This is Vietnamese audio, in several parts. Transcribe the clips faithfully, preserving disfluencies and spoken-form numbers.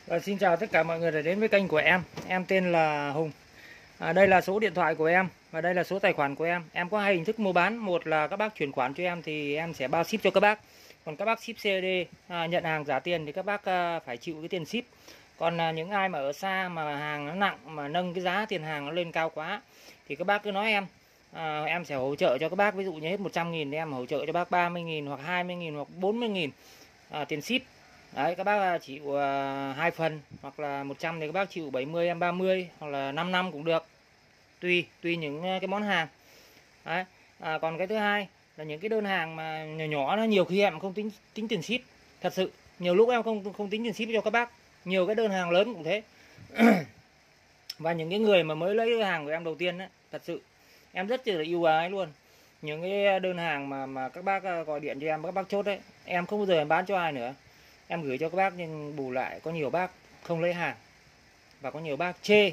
Và xin chào tất cả mọi người đã đến với kênh của em. Em tên là Hùng. À, đây là số điện thoại của em và đây là số tài khoản của em. Em có hai hình thức mua bán. Một là các bác chuyển khoản cho em thì em sẽ bao ship cho các bác. Còn các bác ship xê đê à, nhận hàng trả tiền thì các bác à, phải chịu cái tiền ship. Còn à, những ai mà ở xa mà hàng nó nặng mà nâng cái giá tiền hàng nó lên cao quá thì các bác cứ nói em. À, em sẽ hỗ trợ cho các bác. Ví dụ như hết một trăm nghìn thì em hỗ trợ cho bác ba mươi nghìn hoặc hai mươi nghìn hoặc bốn mươi nghìn à, tiền ship. Đấy, các bác chịu uh, hai phần hoặc là một trăm thì các bác chịu bảy mươi em ba mươi hoặc là năm năm cũng được. Tùy tùy những cái món hàng. Đấy. À, còn cái thứ hai là những cái đơn hàng mà nhỏ nhỏ nó nhiều khi em không tính tính tiền ship. Thật sự, nhiều lúc em không không tính tiền ship cho các bác. Nhiều cái đơn hàng lớn cũng thế. Và những cái người mà mới lấy hàng của em đầu tiên ấy, thật sự em rất là yêu ái luôn. Những cái đơn hàng mà mà các bác gọi điện cho em, các bác chốt đấy, em không bao giờ em bán cho ai nữa. Em gửi cho các bác nhưng bù lại có nhiều bác không lấy hàng và có nhiều bác chê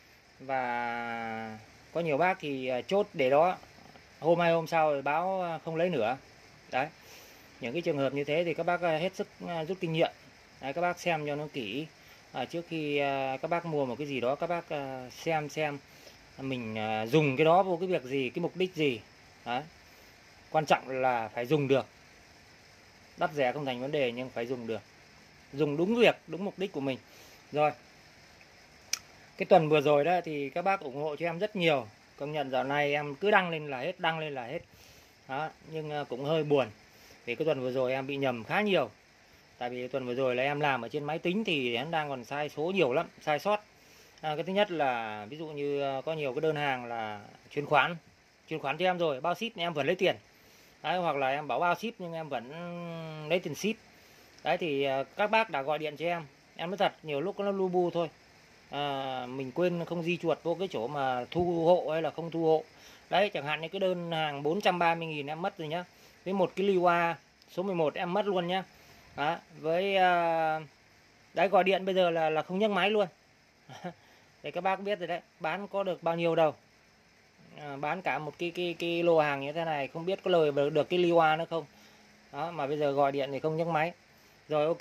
và có nhiều bác thì chốt để đó, hôm hai hôm sau rồi báo không lấy nữa. Đấy, những cái trường hợp như thế thì các bác hết sức rút kinh nghiệm. Đấy, các bác xem cho nó kỹ à, trước khi các bác mua một cái gì đó, các bác xem xem mình dùng cái đó vô cái việc gì, cái mục đích gì. Đấy, quan trọng là phải dùng được. Đắt rẻ không thành vấn đề nhưng phải dùng được, dùng đúng việc, đúng mục đích của mình. Rồi, cái tuần vừa rồi đó thì các bác ủng hộ cho em rất nhiều. Công nhận dạo này em cứ đăng lên là hết, đăng lên là hết đó. Nhưng cũng hơi buồn vì cái tuần vừa rồi em bị nhầm khá nhiều. Tại vì tuần vừa rồi là em làm ở trên máy tính thì em đang còn sai số nhiều lắm, sai sót. à, Cái thứ nhất là ví dụ như có nhiều cái đơn hàng là chuyển khoản chuyển khoản cho em rồi, bao ship em vẫn lấy tiền. Đấy, hoặc là em bảo bao ship nhưng em vẫn lấy tiền ship. Đấy thì các bác đã gọi điện cho em. Em nói thật, nhiều lúc nó lu bu thôi. à, Mình quên không di chuột vô cái chỗ mà thu hộ hay là không thu hộ. Đấy, chẳng hạn như cái đơn hàng bốn trăm ba mươi nghìn em mất rồi nhá. Với một cái Liwa số mười một em mất luôn nhá. Đó, với uh, đấy, gọi điện bây giờ là là không nhấc máy luôn. Để các bác biết rồi đấy, bán có được bao nhiêu đâu. À, bán cả một cái cái cái lô hàng như thế này không biết có lời được cái Liwa nữa không. Đó, mà bây giờ gọi điện thì không nhấc máy. Rồi, ok.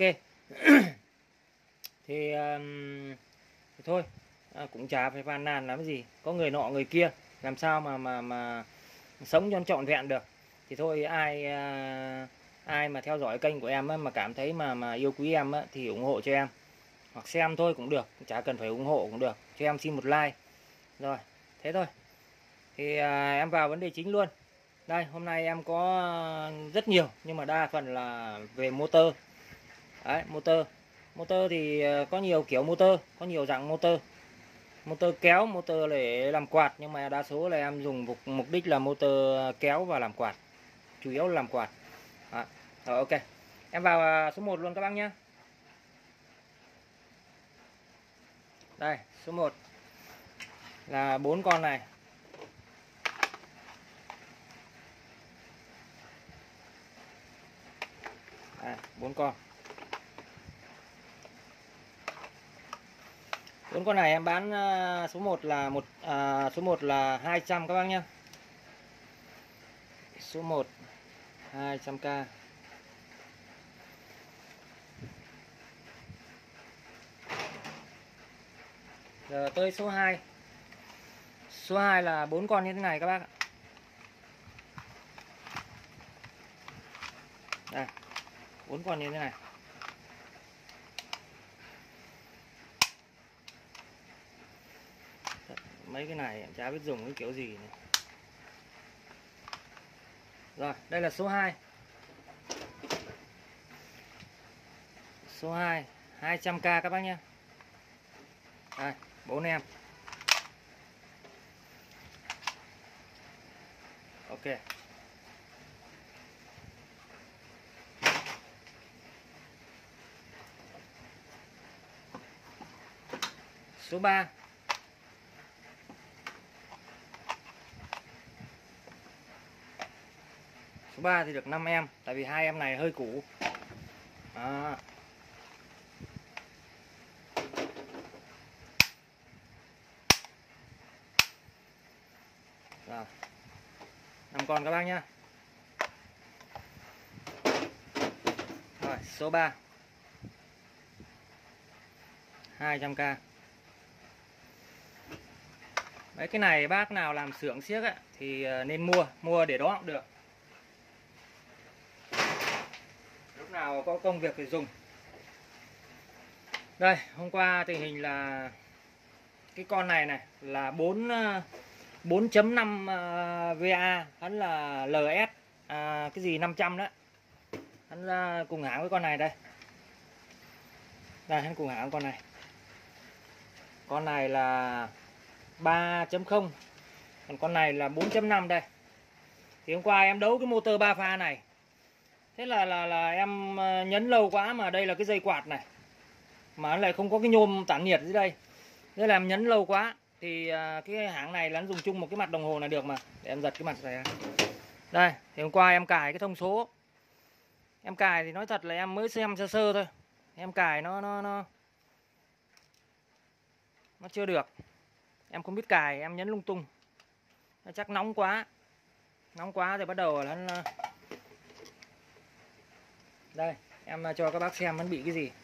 thì, um, thì thôi, à, cũng chả phải phàn nàn làm gì, có người nọ người kia, làm sao mà mà mà sống cho trọn vẹn được. Thì thôi, ai uh, ai mà theo dõi kênh của em ấy, mà cảm thấy mà mà yêu quý em ấy, thì ủng hộ cho em, hoặc xem thôi cũng được, chả cần phải ủng hộ cũng được, cho em xin một like. Rồi, thế thôi. Thì uh, em vào vấn đề chính luôn. Đây, hôm nay em có rất nhiều nhưng mà đa phần là về motor. Đấy, motor. Motor thì có nhiều kiểu motor, có nhiều dạng motor. Motor kéo, motor để làm quạt, nhưng mà đa số là em dùng mục, mục đích là motor kéo và làm quạt. Chủ yếu là làm quạt. Đó. Rồi, ok. Em vào số một luôn các bác nhé. Đây, số một là bốn con này. Đây, bốn con. Bốn con này em bán uh, số một là một uh, số một là hai trăm các bác nhé. Số một hai trăm k. Giờ tới số hai. Số hai là bốn con như thế này các bác ạ. Đây, bốn con như thế này. Mấy cái này em chả biết dùng cái kiểu gì này. Rồi, đây là số hai. Số hai, hai trăm k các bác nhé. Đây, bốn em. Ok. Số ba. Số ba thì được năm em, tại vì hai em này hơi cũ. Đó. Rồi. năm con các bác nhá. Rồi, số ba. hai trăm k. Mấy cái này bác nào làm xưởng xiếc ấy, thì nên mua, mua để đó cũng được. Lúc nào có công việc thì dùng. Đây, hôm qua tình hình là cái con này này là bốn chấm năm vê a, hắn là lờ ét à, cái gì năm trăm đó. Hắn là cùng hãng với con này đây. Đây, hắn cùng hãng với con này. Con này là ba chấm không, còn con này là bốn chấm năm đây. Thì hôm qua em đấu cái motor ba pha này. Thế là là là em nhấn lâu quá mà đây là cái dây quạt này. Mà nó lại không có cái nhôm tản nhiệt dưới đây. Thế là em nhấn lâu quá thì cái hãng này là nó dùng chung một cái mặt đồng hồ này được mà. Để em giật cái mặt này. Đây, thì hôm qua em cài cái thông số. Em cài thì nói thật là em mới xem sơ sơ thôi. Em cài nó nó nó nó chưa được. Em không biết cài, em nhấn lung tung. Nó chắc nóng quá. Nóng quá thì bắt đầu là nó... Đây, em cho các bác xem nó bị cái gì.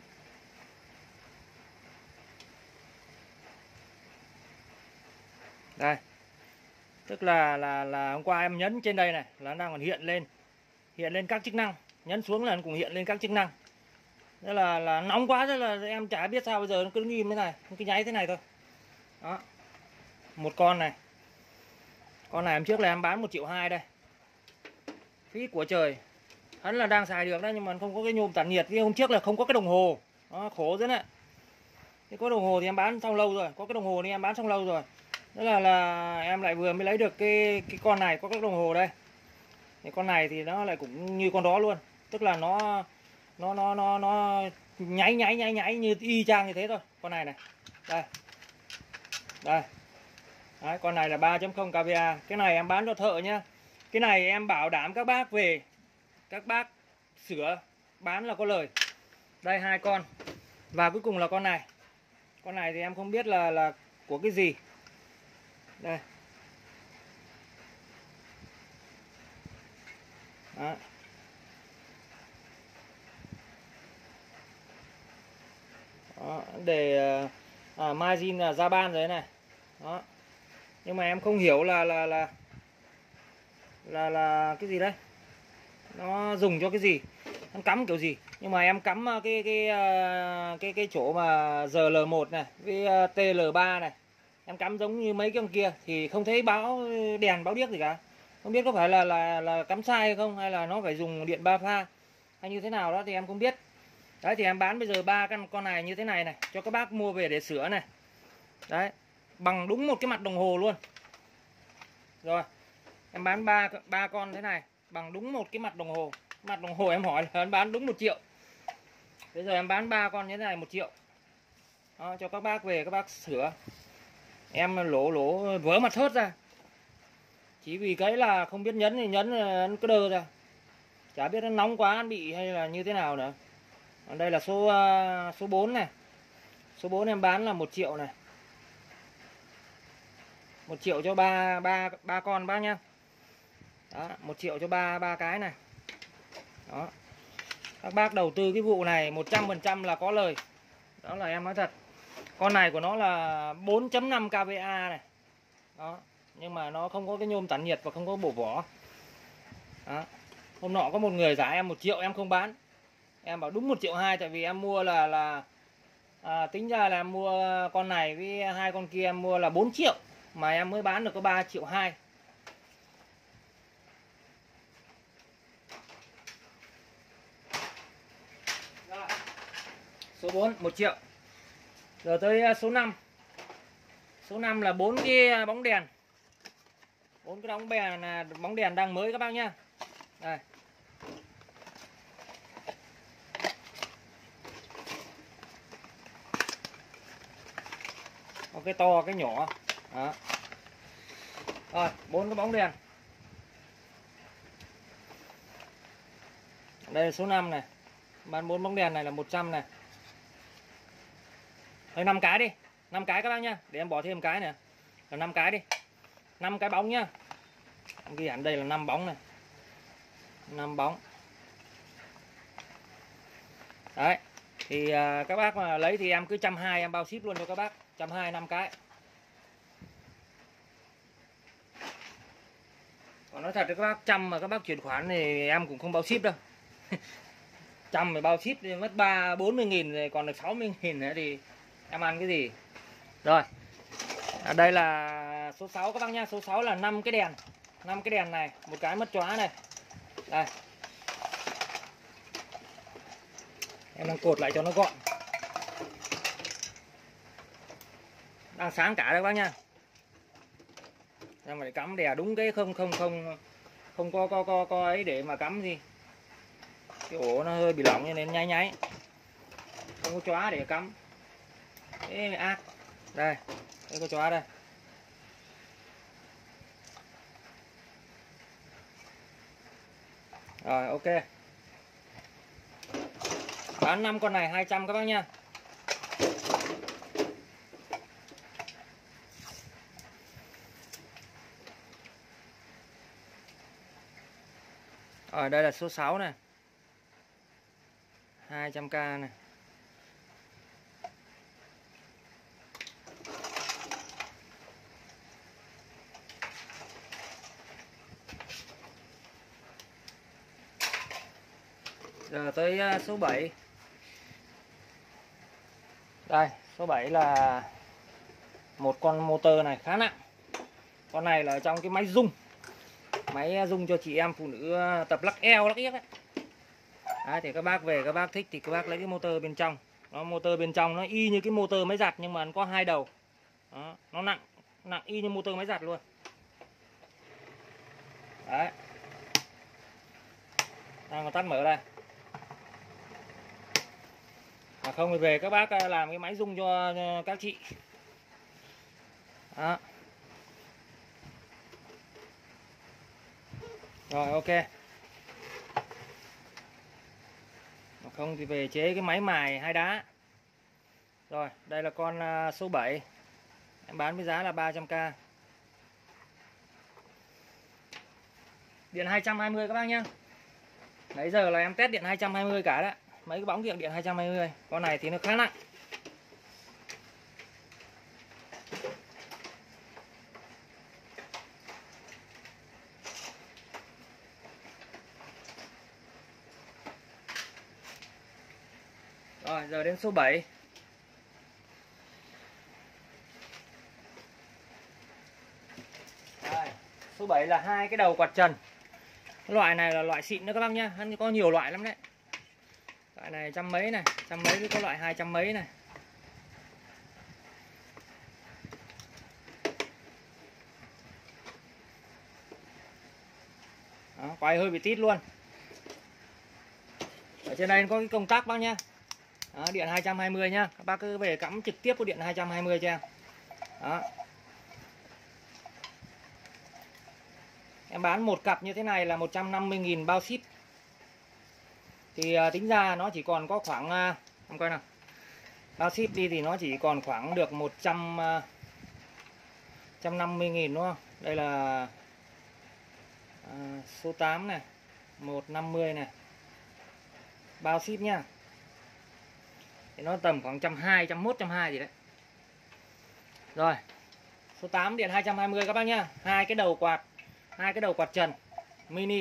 Đây. Tức là là là hôm qua em nhấn trên đây này là nó đang còn hiện lên. Hiện lên các chức năng, nhấn xuống là nó cũng hiện lên các chức năng. Thế là là nóng quá, thế là em chả biết sao bây giờ nó cứ im thế này, nó cứ nháy thế này thôi. Đó. Một con này. Con này hôm trước là em bán một triệu hai đây. Phí của trời. Hắn là đang xài được đấy nhưng mà không có cái nhôm tản nhiệt. Vì hôm trước là không có cái đồng hồ. Đó, khổ rất đấy. Thế có đồng hồ thì em bán xong lâu rồi, có cái đồng hồ thì em bán xong lâu rồi. Thế là là em lại vừa mới lấy được cái cái con này có cái đồng hồ đây. Cái con này thì nó lại cũng như con đó luôn. Tức là nó nó nó nó nó nháy nháy nháy nháy như y chang như thế thôi. Con này này. Đây. Đây. Đấy, con này là ba chấm không ca vê a. Cái này em bán cho thợ nhá. Cái này em bảo đảm các bác về, các bác sửa bán là có lời. Đây hai con. Và cuối cùng là con này. Con này thì em không biết là là của cái gì. Đây. Đó. Đó, để à, margin là ra ban rồi này. Đó. Nhưng mà em không hiểu là là là là là cái gì đấy. Nó dùng cho cái gì? Nó cắm kiểu gì? Nhưng mà em cắm cái cái cái cái chỗ mà giê lờ một này với tê lờ ba này. Em cắm giống như mấy cái con kia thì không thấy báo đèn báo điếc gì cả. Không biết có phải là là là cắm sai hay không, hay là nó phải dùng điện ba pha hay như thế nào đó thì em không biết. Đấy thì em bán bây giờ ba con con này như thế này này cho các bác mua về để sửa này. Đấy, bằng đúng một cái mặt đồng hồ luôn. Rồi, em bán ba ba con thế này bằng đúng một cái mặt đồng hồ. Mặt đồng hồ em hỏi là em bán đúng một triệu. Bây giờ em bán ba con như thế này một triệu. Đó, cho các bác về các bác sửa. Em lỗ lỗ vớ mặt thớt ra. Chỉ vì cái là không biết nhấn thì nhấn nó cứ đơ ra. Chả biết nó nóng quá nó bị hay là như thế nào nữa. Còn đây là số số bốn này. Số bốn em bán là một triệu này. một triệu cho ba ba ba con bác nhá. Đó, một triệu cho ba ba cái này. Đó. Các bác đầu tư cái vụ này một trăm phần trăm là có lời. Đó là em nói thật. Con này của nó là bốn chấm năm ca vê a này. Đó, nhưng mà nó không có cái nhôm tản nhiệt và không có bổ vỏ. Đó. Hôm nọ có một người giá em một triệu em không bán. Em bảo đúng một triệu hai tại vì em mua là là à, tính ra là em mua con này với hai con kia em mua là bốn triệu mà em mới bán được có ba triệu hai. Số bốn một triệu. Giờ tới số năm. Số năm là bốn cái bóng đèn. bốn cái bóng đèn là bóng đèn đang mới các bác nhá. Đây. Có cái to cái nhỏ. Đó. Rồi, bốn cái bóng đèn. Đây là số năm này. Bán bốn bóng đèn này là một trăm này. Thôi năm cái đi, năm cái các bác nhá, để em bỏ thêm cái này. Là năm cái đi. năm cái bóng nhá. Em ghi hẳn đây là năm bóng này. năm bóng. Đấy. Thì à, các bác mà lấy thì em cứ trăm hai em bao ship luôn cho các bác, trăm hai năm cái. Còn nói thật với các bác, trăm mà các bác chuyển khoản thì em cũng không bao ship đâu. Trăm mà bao ship thì mất ba bốn mươi nghìn rồi, còn được sáu mươi nghìn nữa thì em ăn cái gì. Rồi. À, đây là số sáu các bác nhá, số sáu là năm cái đèn. năm cái đèn này, một cái mất chóa này. Đây. Em đang cột lại cho nó gọn. Đang sáng cả đấy các bác nha. Em phải cắm đè đúng cái không không không không có có có có ấy để mà cắm gì. Cái ổ nó hơi bị lỏng cho nên nháy nháy. Không có chóa để cắm. Thế ác. Đây, đây có chóa đây. Rồi ok. Bán năm con này hai trăm các bác nha. Rồi đây là số sáu này. hai trăm k này. Giờ tới số bảy. Đây, số bảy là một con motor này khá nặng. Con này là trong cái máy rung. Máy rung cho chị em phụ nữ tập lắc eo, lắc yếc đấy. Đấy, thì các bác về các bác thích thì các bác lấy cái motor bên trong. Nó motor bên trong nó y như cái motor máy giặt nhưng mà nó có hai đầu. Đó, nó nặng, nặng y như motor máy giặt luôn. Đấy. Đang còn tắt mở đây. À không thì về các bác làm cái máy rung cho, cho các chị. Đó. Rồi ok. Mà không thì về chế cái máy mài hai đá. Rồi, đây là con số bảy. Em bán với giá là ba trăm k. Điện hai trăm hai mươi các bác nhá. Nãy giờ là em test điện hai trăm hai mươi cả đó. Mấy cái bóng điện điện hai trăm hai mươi. Con này thì nó khá nặng. Rồi, giờ đến số bảy. Đây, số bảy là hai cái đầu quạt trần. Cái loại này là loại xịn nữa các bác nhá, hắn có nhiều loại lắm đấy. Loại này trăm mấy này, trăm mấy với có loại hai trăm mấy này. Đó, quay hơi bị tít luôn. Ở trên đây có cái công tắc bác nhá. Đó, điện hai trăm hai mươi nhá. Các bác cứ về cắm trực tiếp của điện hai trăm hai mươi cho em. Đó. Em bán một cặp như thế này là một trăm năm mươi nghìn bao ship. Thì uh, tính ra nó chỉ còn có khoảng uh, em coi nào. Bao ship đi thì nó chỉ còn khoảng được một trăm uh, một trăm năm mươi nghìn đúng không? Đây là uh, số tám này, một trăm năm mươi này. Bao ship nhá. Thì nó tầm khoảng một trăm hai mươi, một trăm mốt, một trăm hai mươi gì đấy. Rồi. Số tám điện hai trăm hai mươi các bác nhá. Hai cái đầu quạt, hai cái đầu quạt trần mini.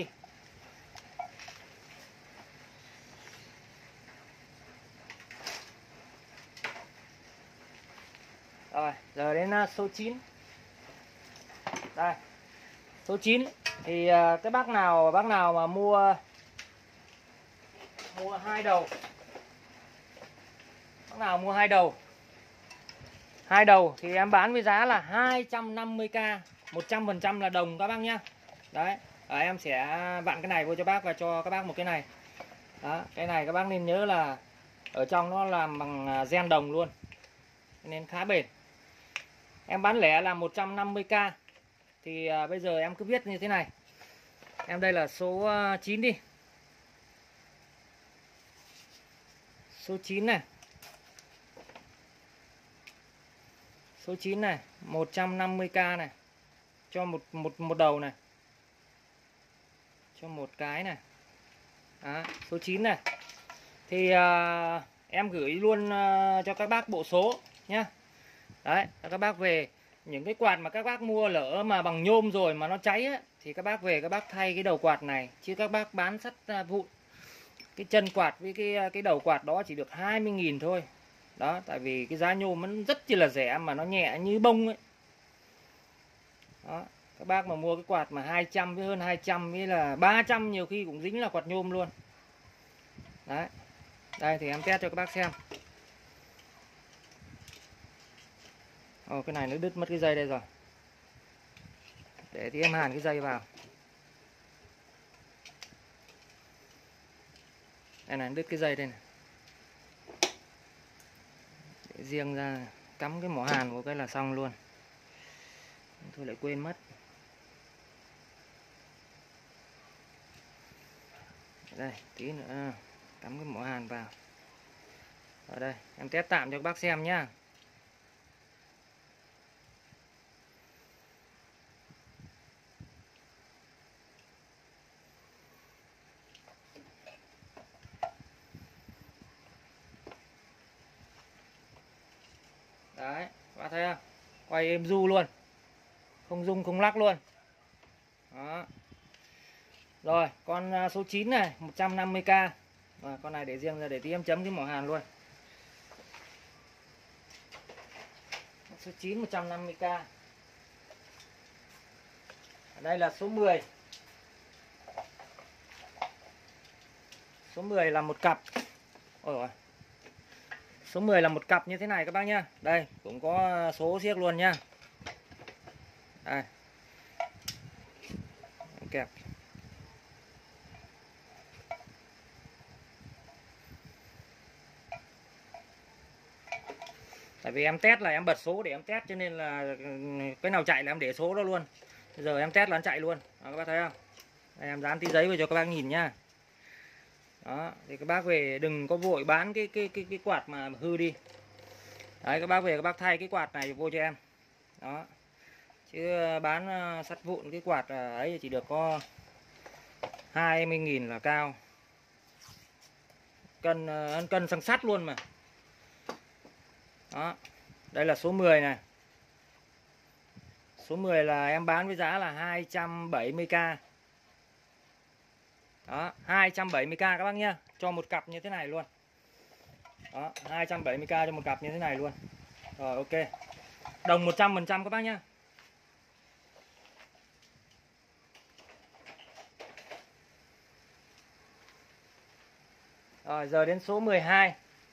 Rồi, giờ đến số chín. Đây. Số chín thì cái bác nào bác nào mà mua mua hai đầu. Bác nào mua hai đầu. Hai đầu thì em bán với giá là hai trăm năm mươi k, một trăm phần trăm là đồng các bác nhá. Đấy, à, em sẽ vặn cái này vô cho bác và cho các bác một cái này. Đó, cái này các bác nên nhớ là ở trong nó làm bằng gen đồng luôn. Nên khá bền. Em bán lẻ là một trăm năm mươi k. Thì à, bây giờ em cứ viết như thế này. Em đây là số chín đi. Số chín này. Số chín này, một trăm năm mươi k này. Cho một một một đầu này. Cho một cái này. Đó, số chín này. Thì à, em gửi luôn uh, cho các bác bộ số nhá. Đấy, các bác về những cái quạt mà các bác mua lỡ mà bằng nhôm rồi mà nó cháy á, thì các bác về các bác thay cái đầu quạt này, chứ các bác bán sắt uh, vụn. Cái chân quạt với cái cái đầu quạt đó chỉ được hai mươi nghìn thôi. Đó, tại vì cái giá nhôm nó rất chi là rẻ mà nó nhẹ như bông ấy. Đó, các bác mà mua cái quạt mà hai trăm với hơn hai trăm với là ba trăm nhiều khi cũng dính là quạt nhôm luôn. Đấy. Đây thì em test cho các bác xem. Ồ, cái này nó đứt mất cái dây đây rồi. Để thì em hàn cái dây vào. Đây này, đứt cái dây đây này. Để riêng ra cắm cái mỏ hàn của cái là xong luôn. Thôi lại quên mất. Đây, tí nữa cắm cái mỏ hàn vào. Ở đây, em test tạm cho các bác xem nhá. Đấy, các bác thấy không? Quay êm du luôn. Không rung không lắc luôn. Đó. Rồi, con số chín này, một trăm năm mươi k. Rồi, con này để riêng ra để tí em chấm cái mỏ hàn luôn. Số chín một trăm năm mươi k. Ở đây là số mười. Số mười là một cặp. Ôi rồi. Số mười là một cặp như thế này các bác nhá. Đây, cũng có số siếc luôn nhá. Đây. Kẹp. Tại vì em test là em bật số để em test cho nên là cái nào chạy là em để số đó luôn. Bây giờ em test là nó chạy luôn. Đó, các bác thấy không? Đây, em dán tí giấy vào cho các bác nhìn nhá. Đó, thì các bác về đừng có vội bán cái cái cái cái quạt mà hư đi. Đấy, các bác về các bác thay cái quạt này vô cho em. Đó. Chứ bán sắt vụn cái quạt ấy chỉ được có hai mươi nghìn là cao. Cân ăn cân xăng sắt luôn mà. Đó. Đây là số mười này. Số mười là em bán với giá là hai trăm bảy mươi k. Đó, hai trăm bảy mươi k các bác nhá, cho một cặp như thế này luôn. Đó, hai trăm bảy mươi k cho một cặp như thế này luôn. Rồi ok. Đồng một trăm phần trăm các bác nhá. Rồi giờ đến số mười hai.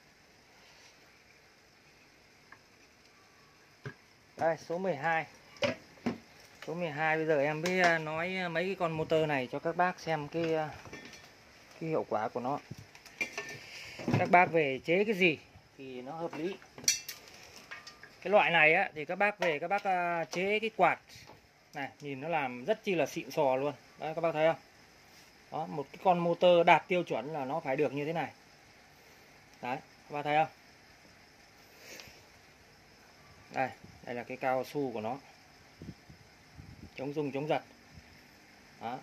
Đây, số mười hai. Số mười hai bây giờ em mới nói mấy cái con motor này cho các bác xem cái cái hiệu quả của nó. Các bác về chế cái gì thì nó hợp lý. Cái loại này á thì các bác về các bác chế cái quạt này, nhìn nó làm rất chi là xịn sò luôn. Đấy, các bác thấy không? Đó, một cái con motor đạt tiêu chuẩn là nó phải được như thế này. Đấy, các bác thấy không? Đây, đây là cái cao su của nó. Chống rung chống giật. Đó.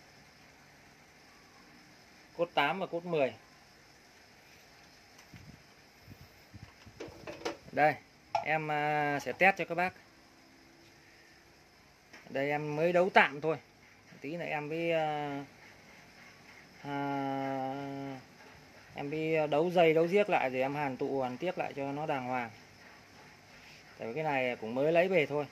Cốt tám và cốt mười. Đây, em sẽ test cho các bác. Đây em mới đấu tạm thôi. Tí nữa em mới à, em mới đấu dây đấu giếc lại rồi em hàn tụ hàn tiếp lại cho nó đàng hoàng. Tại vì cái này cũng mới lấy về thôi.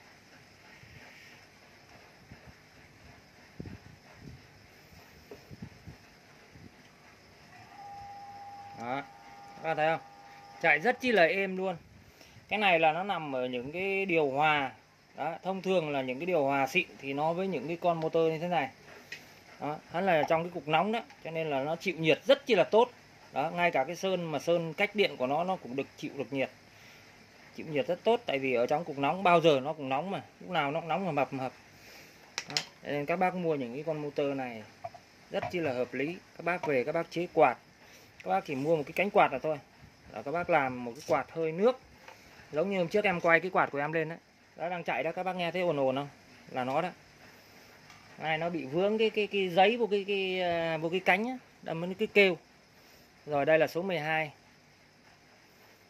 Đó, các bạn thấy không? Chạy rất chi là êm luôn. Cái này là nó nằm ở những cái điều hòa. Đó, thông thường là những cái điều hòa xịn thì nó với những cái con motor như thế này. Đó, hắn là trong cái cục nóng đó, cho nên là nó chịu nhiệt rất chi là tốt. Đó, ngay cả cái sơn mà sơn cách điện của nó nó cũng được chịu được nhiệt. Chịu nhiệt rất tốt, tại vì ở trong cục nóng bao giờ nó cũng nóng mà, lúc nào nó cũng nóng mà mập mập. Đó, nên các bác mua những cái con motor này rất chi là hợp lý. Các bác về các bác chế quạt, các bác chỉ mua một cái cánh quạt là thôi. Đó, các bác làm một cái quạt hơi nước, giống như hôm trước em quay cái quạt của em lên đấy, đó đang chạy đó, các bác nghe thấy ồn ồn không? Là nó đó. Này nó bị vướng cái cái cái giấy vô cái cái vô cái cánh á, đâm nó cứ kêu. Rồi đây là số mười hai.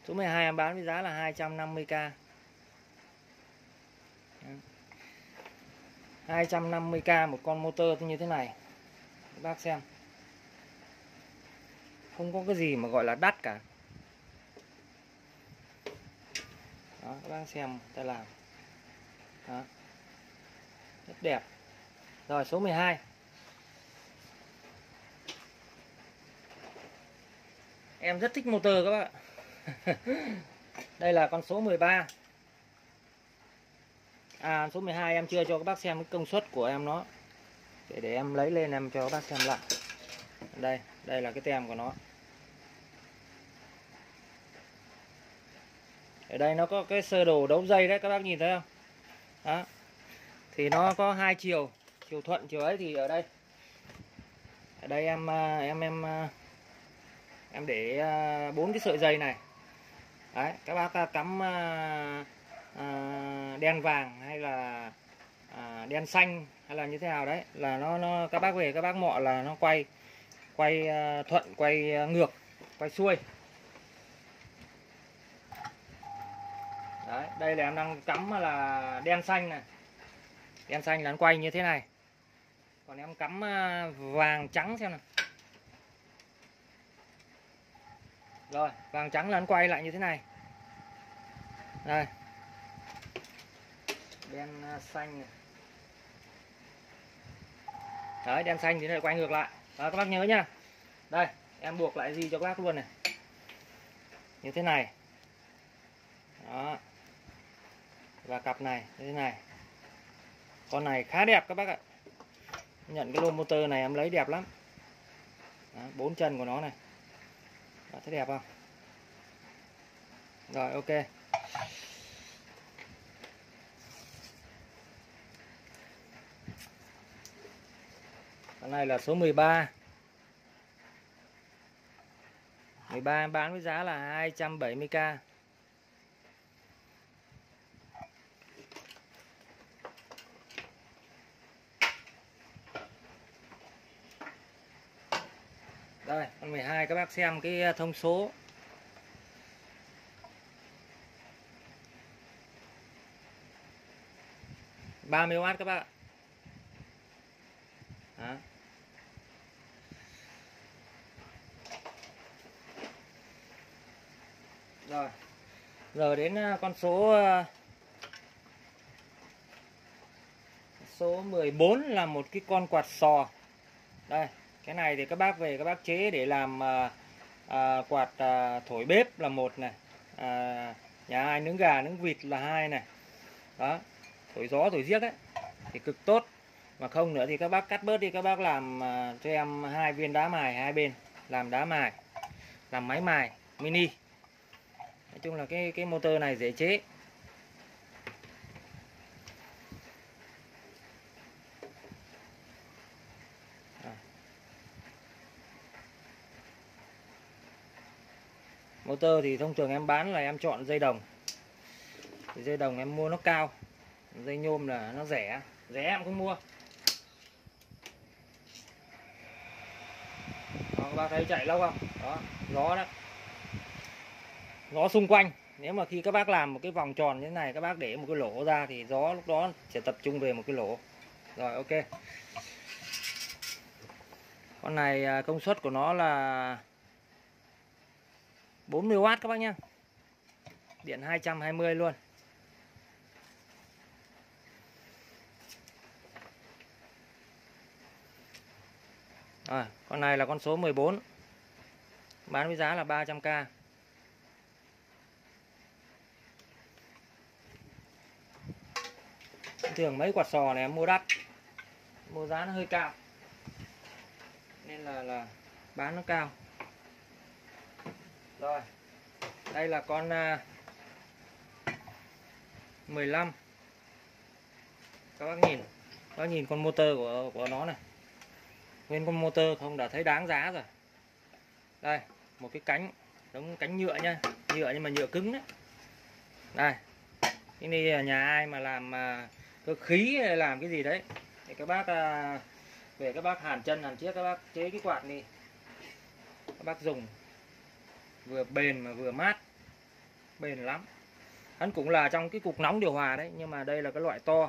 Số mười hai em bán với giá là hai trăm năm mươi k. hai trăm năm mươi k một con motor như thế này. Các bác xem. Không có cái gì mà gọi là đắt cả. Đó, các bác xem ta làm. Đó. Rất đẹp. Rồi số mười hai. Em rất thích motor các bác ạ. Đây là con số mười ba. À, số mười hai em chưa cho các bác xem cái công suất của em nó. Để để em lấy lên em cho các bác xem lại. Đây, đây là cái tem của nó. Ở đây nó có cái sơ đồ đấu dây đấy, các bác nhìn thấy không? Đó. Thì nó có hai chiều, chiều thuận chiều ấy thì ở đây. Ở đây em em em em để bốn cái sợi dây này. Đấy, các bác cắm à, à, đen vàng hay là à, đen xanh hay là như thế nào đấy là nó nó các bác về các bác mọ là nó quay quay à, thuận, quay ngược, quay xuôi. Đấy, đây là em đang cắm là đen xanh này. Đen xanh là nó quay như thế này. Còn em cắm à, vàng trắng xem nào. Rồi, vàng trắng là nó quay lại như thế này. Đây. Đen xanh này. Đấy, đen xanh thì nó lại quay ngược lại. Đó, các bác nhớ nhá. Đây, em buộc lại gì cho các bác luôn này. Như thế này. Đó. Và cặp này như thế này. Con này khá đẹp các bác ạ. Nhận cái lô motor này em lấy đẹp lắm. Đó, bốn chân của nó này. Đó, thấy đẹp không? Rồi, ok. Con này là số mười ba. mười ba em bán với giá là hai trăm bảy mươi k. Đây, con mười hai các bác xem cái thông số. ba mươi oát các bác ạ. Đó. Rồi. Giờ đến con số số mười bốn là một cái con quạt sò. Đây, cái này thì các bác về các bác chế để làm à, à, quạt à, thổi bếp là một này. À, nhà ai nướng gà nướng vịt là hai này. Đó, thổi gió thổi giếc ấy thì cực tốt. Mà không nữa thì các bác cắt bớt đi, các bác làm à, cho em hai viên đá mài hai bên, làm đá mài, làm máy mài mini. Nói chung là cái cái motor này dễ chế. À. Motor thì thông thường em bán là em chọn dây đồng. Thì dây đồng em mua nó cao, dây nhôm là nó rẻ, rẻ em không mua. Đó, các bác thấy chạy lâu không? Đó, gió đó. Gió xung quanh. Nếu mà khi các bác làm một cái vòng tròn như thế này, các bác để một cái lỗ ra thì gió lúc đó sẽ tập trung về một cái lỗ. Rồi, ok. Con này công suất của nó là bốn mươi oát các bác nhá. Điện hai trăm hai mươi luôn. Rồi, con này là con số mười bốn. Bán với giá là ba trăm k. Thường mấy quạt sò này em mua đắt, mua giá nó hơi cao nên là là bán nó cao. Rồi, đây là con uh, mười lăm. Các bác nhìn, các bác nhìn con motor của của nó này. Nguyên con motor không đã thấy đáng giá rồi. Đây, một cái cánh giống cánh nhựa nha, nhựa nhưng mà nhựa cứng đấy. Đây, cái này ở nhà ai mà làm uh, cơ khí hay làm cái gì đấy thì các bác uh, về các bác hàn chân hàn chiếc, các bác chế cái quạt này các bác dùng vừa bền mà vừa mát. bền lắm. Hắn cũng là trong cái cục nóng điều hòa đấy, nhưng mà đây là cái loại to.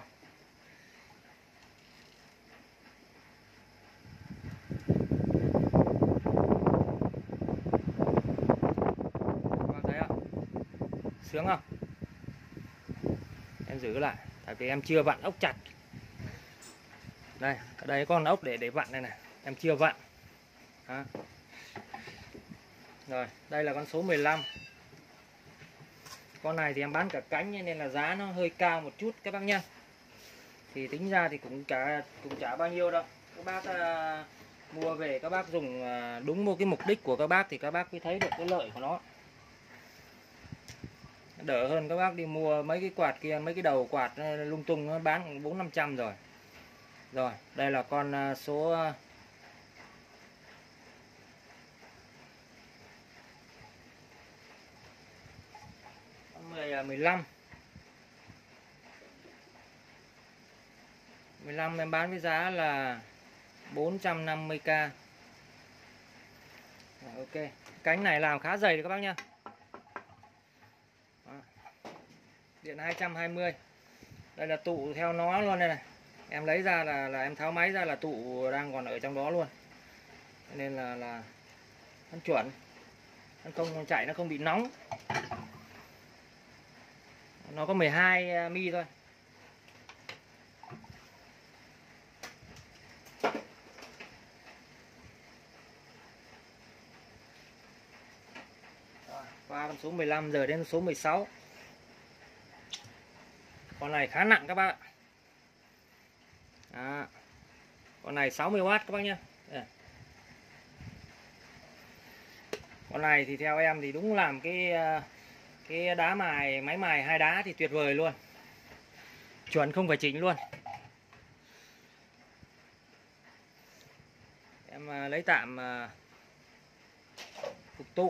Các bạn thấy không? Sướng không? Em giữ lại, tại vì em chưa vặn ốc chặt. Đây, ở đây có con ốc để để vặn đây này, em chưa vặn. Đó. Rồi, đây là con số mười lăm. Con này thì em bán cả cánh nên là giá nó hơi cao một chút các bác nhá. Thì tính ra thì cũng cả cũng chả bao nhiêu đâu. Các bác à, mua về các bác dùng à, đúng một cái mục đích của các bác thì các bác mới thấy được cái lợi của nó. Đỡ hơn các bác đi mua mấy cái quạt kia, mấy cái đầu quạt lung tung nó bán bốn năm trăm rồi. Rồi, đây là con à, số mười lăm. mười lăm em bán với giá là bốn trăm năm mươi k. Rồi, ok. Cánh này làm khá dày các bác nhá. Đó. Điện hai trăm hai mươi. Đây là tụ theo nó luôn đây này. Em lấy ra là là em tháo máy ra là tụ đang còn ở trong đó luôn. Nên là là nó chuẩn. Nó không chạy, nó không bị nóng. Nó có mười hai mi thôi. Qua con số mười lăm, giờ đến số mười sáu. Con này khá nặng các bác ạ. Đó. Con này sáu mươi oát các bác nhé. Con này thì theo em thì đúng làm cái cái đá mài, máy mài hai đá thì tuyệt vời luôn. Chuẩn không phải chỉnh luôn. Em lấy tạm cục tụ.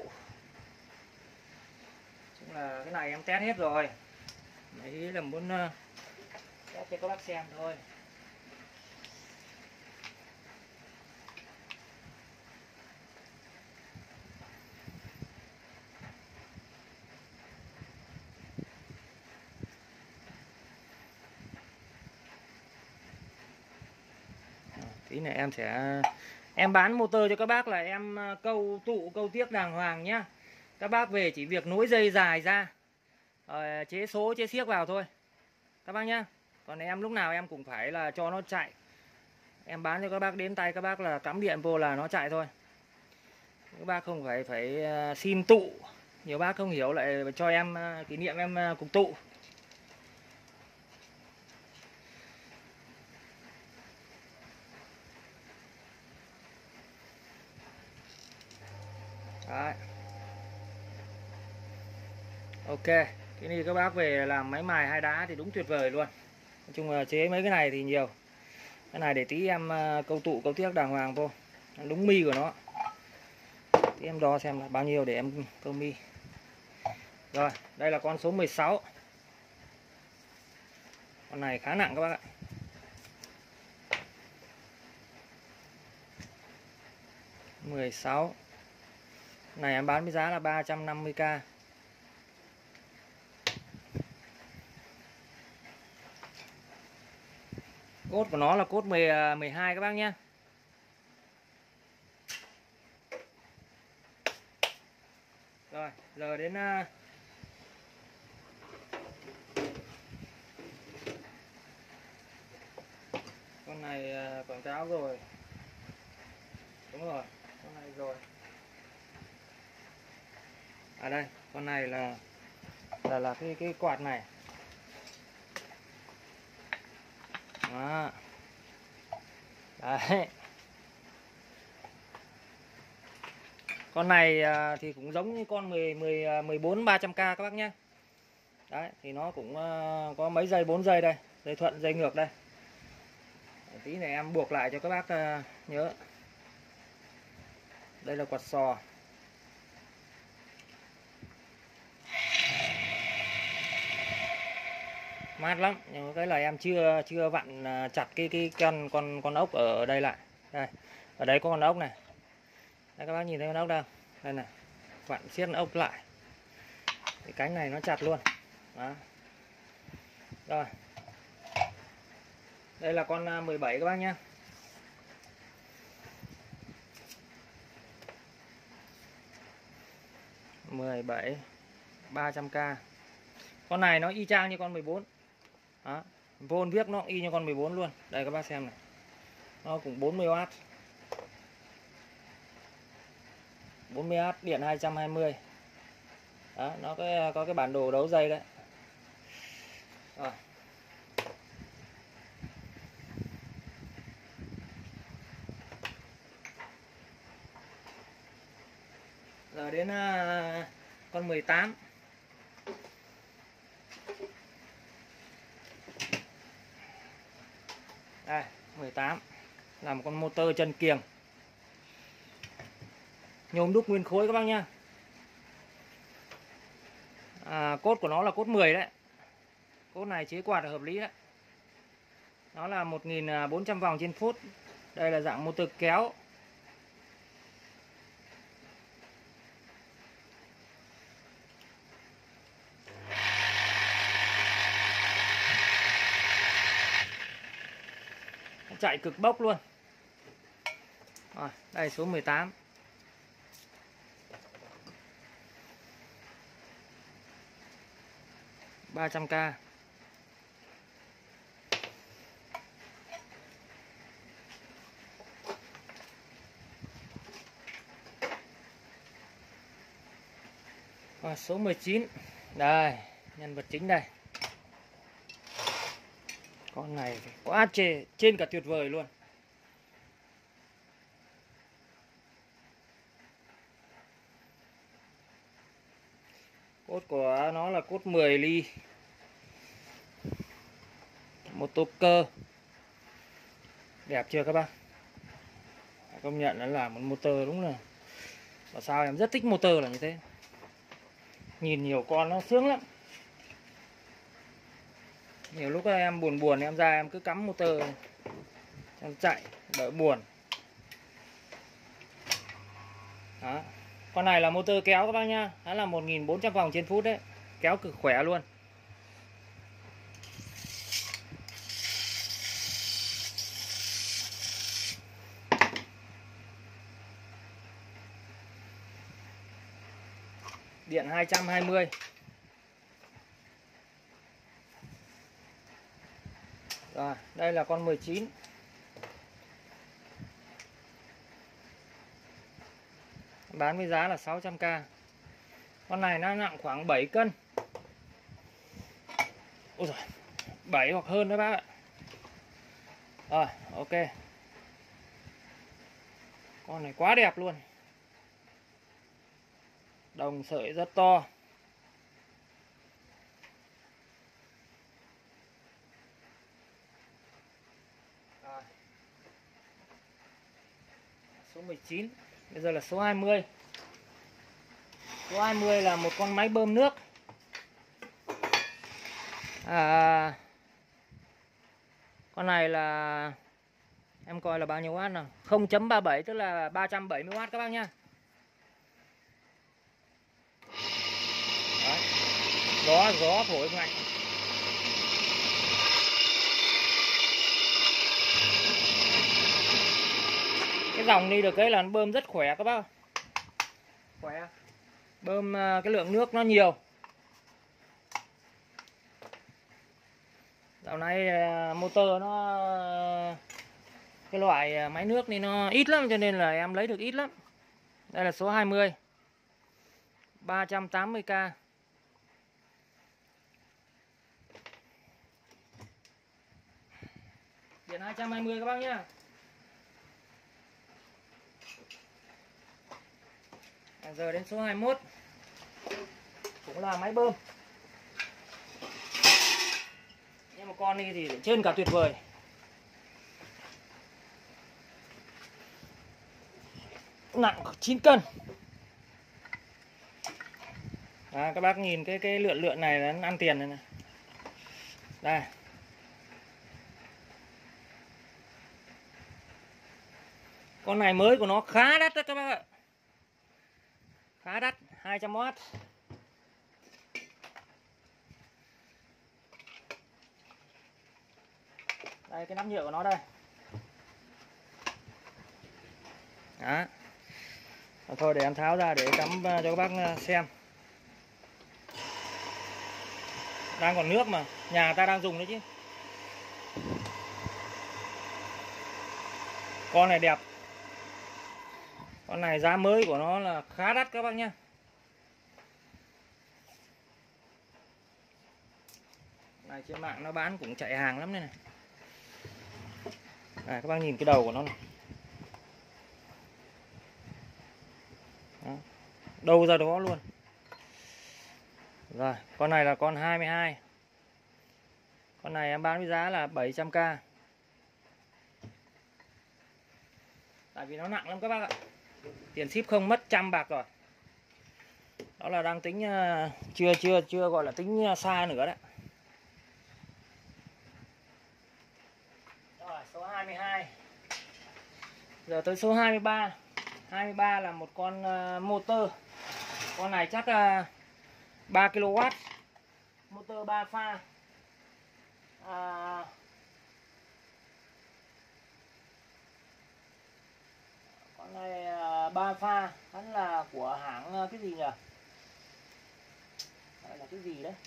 Chung là cái này em test hết rồi. Đấy là muốn test cho các bác xem thôi. Tí này em sẽ em bán motor cho các bác là em câu tụ câu tiếc đàng hoàng nhá. Các bác về chỉ việc nối dây dài ra, rồi chế số chế xiếc vào thôi các bác nhá. Còn em lúc nào em cũng phải là cho nó chạy. Em bán cho các bác đến tay các bác là cắm điện vô là nó chạy thôi. Các bác không phải phải xin tụ. Nhiều bác không hiểu lại cho em kỷ niệm em cục tụ. Đấy. Ok, cái này các bác về làm máy mài hai đá thì đúng tuyệt vời luôn. Nói chung là chế mấy cái này thì nhiều. Cái này để tí em câu tụ câu tiếc đàng hoàng vô, đúng mi của nó. Tí em đo xem là bao nhiêu để em câu mi. Rồi, đây là con số mười sáu. Con này khá nặng các bác ạ. mười sáu. Này em bán với giá là ba trăm năm mươi k. Cốt của nó là cốt mười, mười hai các bác nhé. Rồi, giờ đến uh... con này uh, quảng cáo rồi. Đúng rồi, con này rồi. À đây, con này là là là cái cái quạt này. Đó. Đấy. Con này thì cũng giống như con mười, mười, mười bốn ba trăm k các bác nhé. Đấy, thì nó cũng có mấy dây, bốn dây đây, dây thuận, dây ngược đây. Tí này em buộc lại cho các bác nhớ. Đây là quạt sò. Mát lắm, nhưng cái là em chưa chưa vặn chặt cái cái con con con ốc ở đây lại. Đây. Ở đây có con ốc này. Đây các bác nhìn thấy con ốc đâu? Đây này. Vặn siết ốc lại. Cái cánh này nó chặt luôn. Đó. Rồi. Đây là con mười bảy các bác nhé. mười bảy ba trăm k. Con này nó y chang như con mười bốn. Đó. Vôn viết nó y như con mười bốn luôn. Đây các bác xem này. Nó cũng bốn mươi oát. bốn mươi oát điện hai trăm hai mươi. Đó, nó có, có cái bản đồ đấu dây đấy. Rồi. Giờ đến uh, con mười tám. Đây, mười tám là một con motor chân kiềng. Nhôm đúc nguyên khối các bác nhá. À, cốt của nó là cốt mười đấy. Cốt này chế quạt là hợp lý đấy. Nó là một nghìn bốn trăm vòng trên phút. Đây là dạng motor kéo. Chạy cực bốc luôn. Rồi, đây số mười tám. ba trăm k. Rồi, số mười chín. Đây, nhân vật chính đây. Con này quá chê, trên cả tuyệt vời luôn. Cốt của nó là cốt mười ly. Motor cơ. Đẹp chưa các bác? Công nhận nó là một motor đúng là. Và sao em rất thích motor là như thế. Nhìn nhiều con nó sướng lắm. Nhiều lúc em buồn buồn em ra em cứ cắm motor em chạy đỡ buồn. Đó. Con này là motor kéo các bác nhá. Nó là một nghìn bốn trăm vòng trên phút đấy. Kéo cực khỏe luôn. Điện hai trăm hai mươi. Rồi, đây là con mười chín. Bán với giá là sáu trăm k. Con này nó nặng khoảng bảy cân. Ôi giời, bảy hoặc hơn đấy bác ạ. Rồi, ok. Con này quá đẹp luôn. Đồng sợi rất to. Rồi. Số mười chín. Bây giờ là số hai mươi. Số hai mươi là một con máy bơm nước. À, con này là em coi là bao nhiêu watt nào? không chấm ba mươi bảy tức là ba trăm bảy mươi watt các bác nhá. Đấy. Gió gió thổi mạnh. Cái dòng đi được cái là nó bơm rất khỏe các bác. Khỏe. Bơm cái lượng nước nó nhiều. Dạo này motor nó cái loại máy nước này nó ít lắm cho nên là em lấy được ít lắm. Đây là số hai mươi. ba trăm tám mươi k. Điện hai trăm hai mươi các bác nhá. Giờ đến số hai mươi mốt. Cũng là máy bơm. Nhưng mà con này thì trên cả tuyệt vời. Nặng chín cân. Đó, các bác nhìn cái cái lượn lượn này nó ăn tiền này này. Đây. Con này mới của nó khá đắt đó các bác ạ. Khá đắt, hai trăm watt. Đây cái nắp nhựa của nó đây. Đó. Thôi để em tháo ra để cắm cho các bác xem. Đang còn nước mà, nhà ta đang dùng đấy chứ. Con này đẹp. Con này giá mới của nó là khá đắt các bác nhé. Này trên mạng nó bán cũng chạy hàng lắm đây này. Này các bác nhìn cái đầu của nó này. Đó. Đâu ra đó luôn. Rồi, con này là con hai mươi hai. Con này em bán với giá là bảy trăm k. Tại vì nó nặng lắm các bác ạ. Tiền ship không mất trăm bạc rồi. Đó là đang tính chưa chưa chưa gọi là tính xa nữa đấy. Rồi, số hai mươi hai. Giờ tới số hai mươi ba. hai mươi ba là một con uh, motor. Con này chắc uh, ba ki lô oát. Motor ba pha. À, con này uh, ba pha, hắn là của hãng uh, cái gì nhỉ? Đây là cái gì đấy?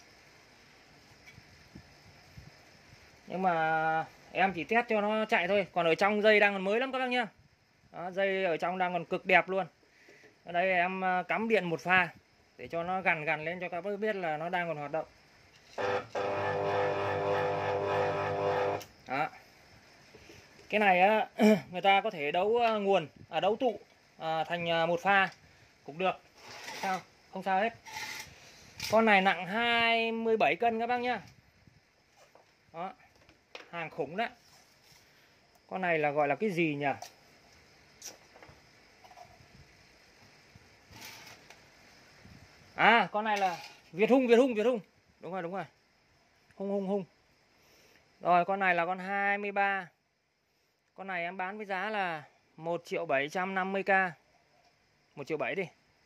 Nhưng mà em chỉ test cho nó chạy thôi. Còn ở trong dây đang còn mới lắm các bác nhá. Đó, dây ở trong đang còn cực đẹp luôn. Ở đây em cắm điện một pha để cho nó gằn gằn lên cho các bác biết là nó đang còn hoạt động. Đó. Cái này á, người ta có thể đấu nguồn, à, đấu tụ à, thành một pha cũng được. Sao? Không sao hết. Con này nặng hai mươi bảy cân các bác nhá. Đó. Hàng khủng đấy. Con này là gọi là cái gì nhỉ? À, con này là Việt Hung, Việt Hung, Việt Hung. Đúng rồi, đúng rồi. Hung hung hung. Rồi, con này là con hai mươi ba. Con này em bán với giá là một triệu bảy trăm năm mươi k. một triệu bảy đi.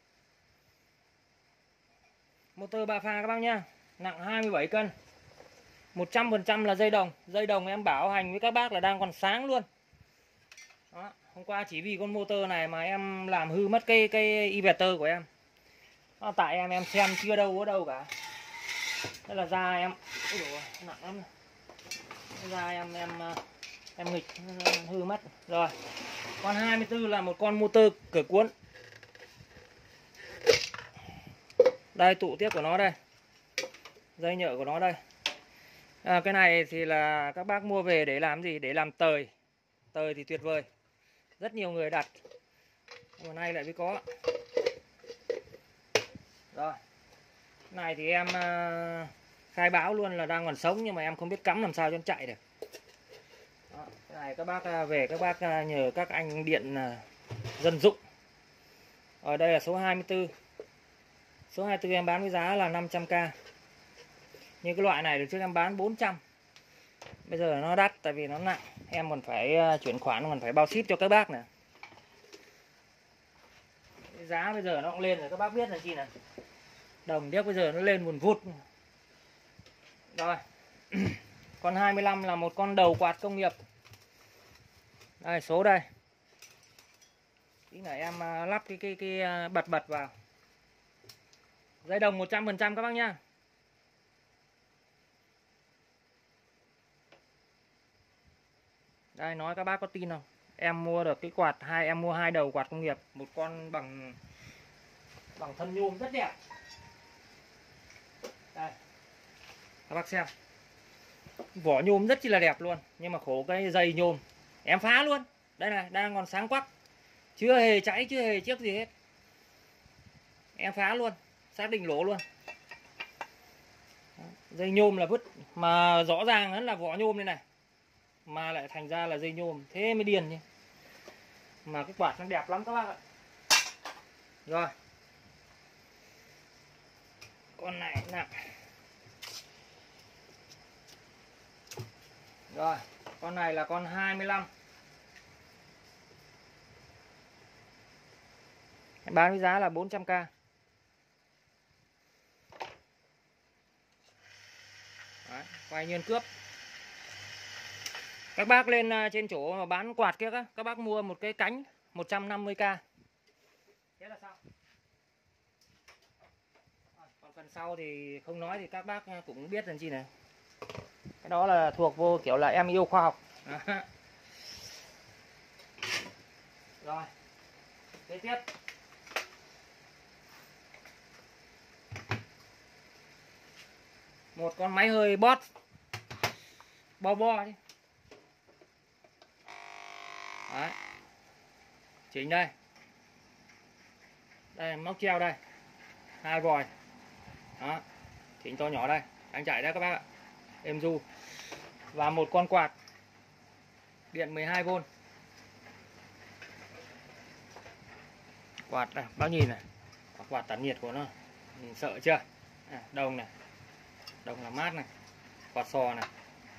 Motor ba pha các bác nhá. Nặng hai mươi bảy cân. một trăm phần trăm là dây đồng. Dây đồng em bảo hành với các bác là đang còn sáng luôn. Đó. Hôm qua chỉ vì con motor này mà em làm hư mất cái cái inverter của em. Đó, tại em em xem chưa đâu có đâu cả. Đây là da em. Ôi dồi ôi, nặng lắm. Da em em em nghịch hư mất. Rồi. Con hai mươi tư là một con motor cửa cuốn. Đây tụ tiếp của nó đây. Dây nhựa của nó đây. À, cái này thì là các bác mua về để làm gì? Để làm tời. Tời thì tuyệt vời. Rất nhiều người đặt. Nhưng mà nay lại mới có. Rồi. Cái này thì em uh, khai báo luôn là đang còn sống nhưng mà em không biết cắm làm sao cho nó chạy được. Đó. Cái này các bác về các bác nhờ các anh điện uh, dân dụng. Ở đây là số hai mươi tư. Số hai mươi tư em bán với giá là năm trăm k. Như cái loại này được trước em bán bốn trăm. Bây giờ nó đắt tại vì nó nặng. Em còn phải uh, chuyển khoản, còn phải bao ship cho các bác nữa. Cái giá bây giờ nó cũng lên rồi các bác biết là gì này. Đồng điếc bây giờ nó lên vùn vụt. Rồi. Con hai mươi lăm là một con đầu quạt công nghiệp. Đây số đây. Tí nữa em uh, lắp cái cái cái uh, bật bật vào. Dây đồng một trăm phần trăm các bác nhá. Đây nói các bác có tin không? Em mua được cái quạt hai, em mua hai đầu quạt công nghiệp, một con bằng bằng thân nhôm rất đẹp. Đây. Các bác xem. Vỏ nhôm rất chi là đẹp luôn, nhưng mà khổ cái dây nhôm. Em phá luôn. Đây này, đang còn sáng quắc. Chưa hề cháy, chưa hề chiếc gì hết. Em phá luôn, xác định lỗ luôn. Dây nhôm là vứt, mà rõ ràng là vỏ nhôm đây này. Mà lại thành ra là dây nhôm, thế mới điên nhỉ. Mà cái quạt nó đẹp lắm các bác ạ. Rồi. Con này nặng. Rồi, con này là con hai mươi lăm. Bán với giá là bốn trăm k. Đấy, quay nhiên cướp. Các bác lên trên chỗ mà bán quạt kia các, các bác mua một cái cánh một trăm năm mươi k. Thế là xong. Còn phần sau thì không nói thì các bác cũng biết làm chi này. Cái đó là thuộc vô kiểu là em yêu khoa học. Đó. Rồi. Kế tiếp. Một con máy hơi bót. Bo bo đi. Đấy. Chỉnh đây. Đây móc treo đây. Hai vòi. Đó. Chỉnh to nhỏ đây. Đang chạy đây các bác ạ. Êm du. Và một con quạt điện mười hai vôn. Quạt này, bác nhìn này. Quạt tản nhiệt của nó. Nhìn sợ chưa? À, đồng này. Đồng là mát này. Quạt sò này.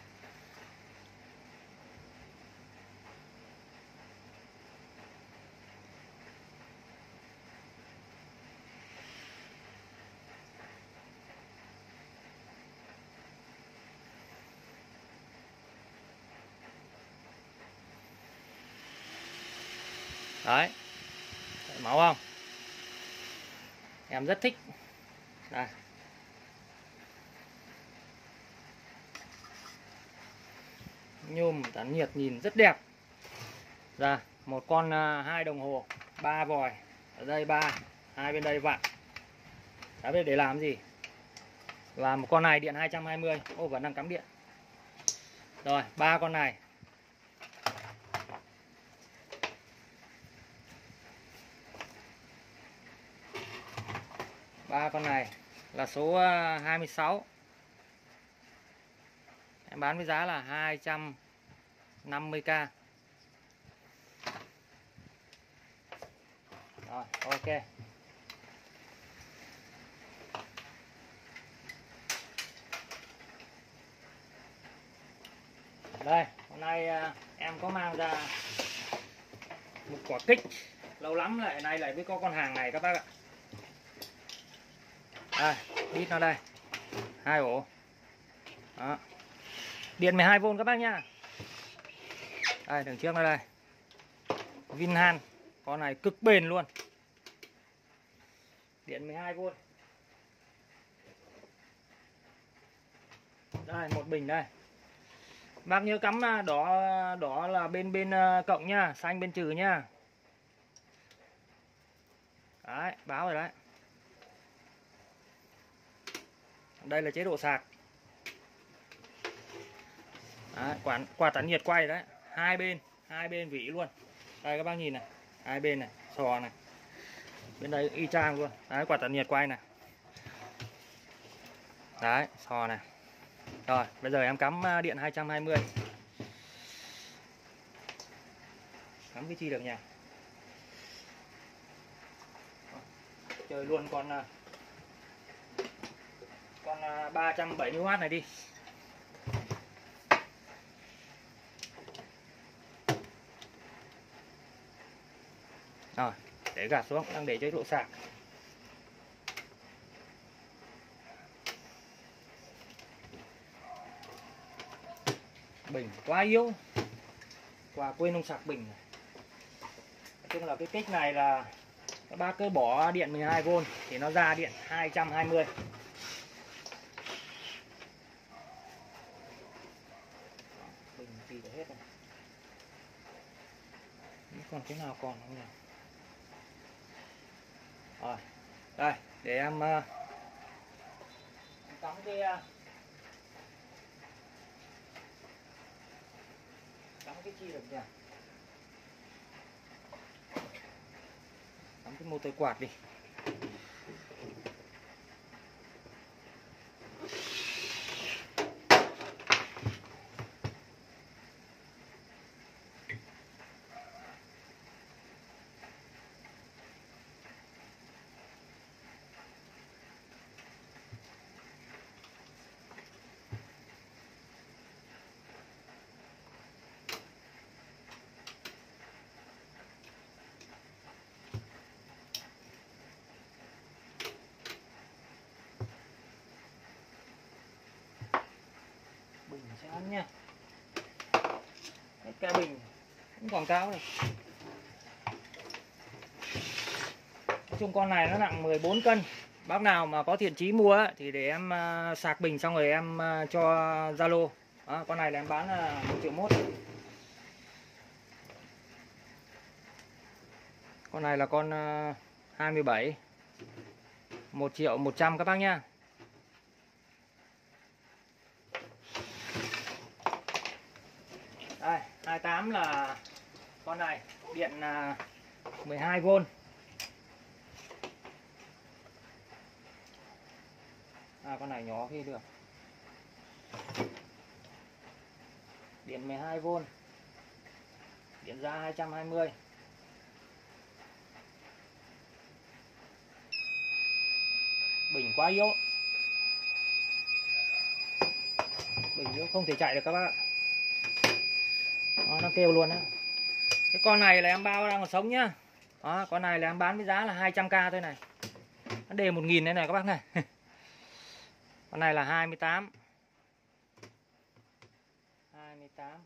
Đấy. Đấy, máu không? Em rất thích. Đây. Nhôm tản nhiệt nhìn rất đẹp. Ra một con uh, hai đồng hồ, ba vòi, ở đây ba, hai bên đây vặn. Đã biết để làm gì. Và một con này điện hai trăm hai mươi. Ô vẫn đang cắm điện. Rồi, ba con này. Ba con này là số uh, hai mươi sáu. Em bán với giá là hai trăm năm mươi k. Rồi, ok. Đây, hôm nay uh, em có mang ra một quả kích. Lâu lắm lại nay lại mới có con hàng này các bác ạ. Đây, đít nó đây. Hai ổ. Đó. Điện mười hai vôn các bác nhá. Đây, đằng trước nó đây. Vinhan. Con này cực bền luôn. Điện mười hai vôn. Đây, một bình đây. Bác nhớ cắm đỏ đỏ là bên bên cộng nhá, xanh bên trừ nhá. Đấy, báo rồi đấy. Đây là chế độ sạc. Đấy, quạt quạt tản nhiệt quay đấy, hai bên, hai bên vỉ luôn. Đây các bác nhìn này, hai bên này, sò này. Bên đây y chang luôn. Đấy, quạt tản nhiệt quay này. Đấy, sò này. Rồi, bây giờ em cắm điện hai trăm hai mươi. Cắm cái chi được nhỉ? Chơi luôn con con ba trăm bảy mươi oát này đi. Rồi, để gạt xuống, đang để chế độ sạc. Bình quá yếu. Quả quên không sạc bình này. Nói chung là cái kích này là các bác cứ bỏ điện mười hai vôn thì nó ra điện hai trăm hai mươi. Bình gì đã hết rồi. Còn cái nào còn không nhỉ? Rồi, đây để em uh, cắm cái uh, cắm cái chi được nhỉ? Cắm cái motor quạt đi. Bình sẽ ăn nha. Cái bình cũng quảng cáo này. Nói chung con này nó nặng mười bốn cân. Bác nào mà có thiện chí mua ấy, thì để em uh, sạc bình xong rồi em uh, cho Zalo. Con này là em bán là một triệu mốt. Con này là con uh, hai mươi bảy, một triệu một trăm các bác nhá. Đây, hai mươi tám là con này, điện uh, mười hai vôn. À, con này nhỏ khi được. Điện mười hai vôn. Điện ra hai trăm hai mươi. Bình quá yếu. Bình yếu không thể chạy được các bác ạ. Đó, nó kêu luôn á. Cái con này là em bao đang còn sống nhá. Đó, con này là em bán với giá là hai trăm k thôi này. Nó đề một nghìn đây này các bác này. Con này là hai mươi tám. hai mươi tám.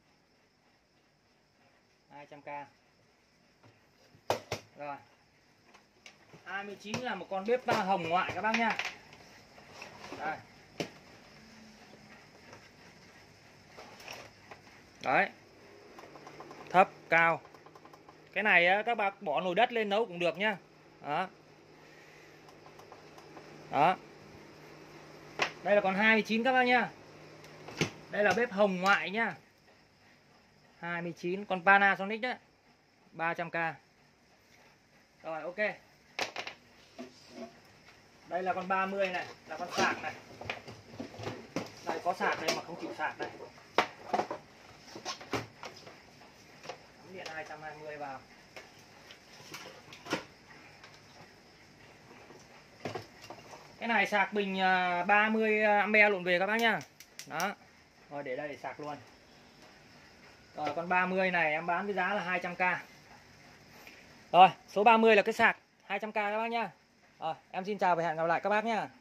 hai trăm k. Rồi. hai mươi chín là một con bếp hồng ngoại các bác nha. Đây. Đấy. Thấp, cao. Cái này á, các bác bỏ nồi đất lên nấu cũng được nhá. Đó. Đó. Đây là con hai mươi chín các bác nhá. Đây là bếp hồng ngoại nhá. hai mươi chín, con Panasonic đấy. ba trăm k. Rồi, ok. Đây là con ba mươi này, là con sạc này. Đây có sạc đây mà không chịu sạc đây. Cắm điện hai trăm hai mươi vào. Cái này sạc bình ba mươi ampe lộn về các bác nhá. Đó. Rồi để đây để sạc luôn. Rồi con ba mươi này em bán với giá là hai trăm k. Rồi, số ba mươi là cái sạc hai trăm k các bác nhá. Rồi, em xin chào và hẹn gặp lại các bác nhá.